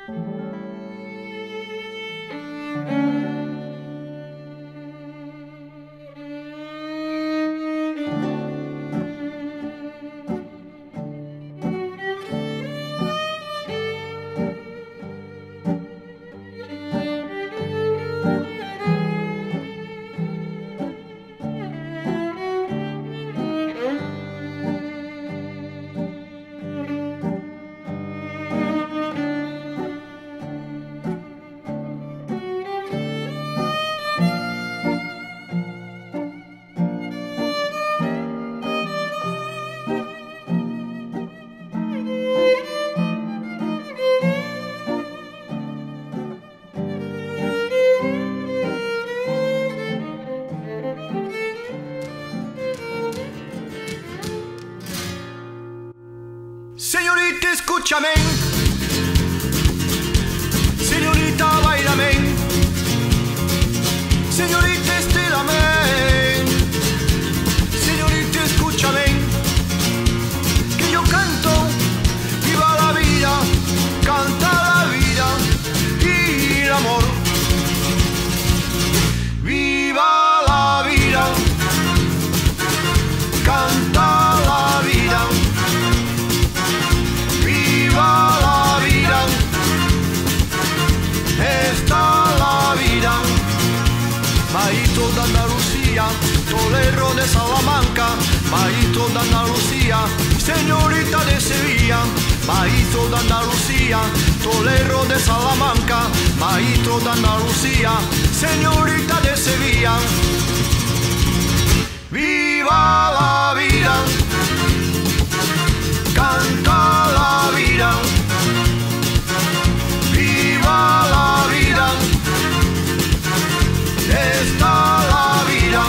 Señorita, escúchame. Señorita, báilame. Señorita, estílame. Señorita, escúchame. Que yo canto, viva la vida, canta la vida y el amor. Viva la vida, canta la vida. La vida, está la vida. Maíto de Andalucía, tolero de Salamanca. Maíto de Andalucía, señorita de Sevilla. Maíto de Andalucía, tolero de Salamanca. Maíto de Andalucía, señorita de Sevilla. Viva la vida, canta la vida. Viva la vida, está la vida.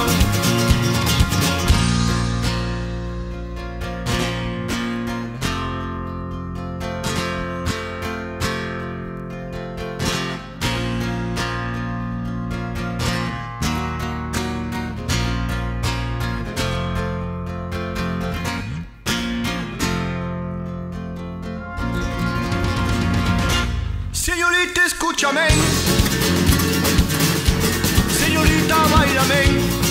Señorita, escúchame. Señorita, báilame.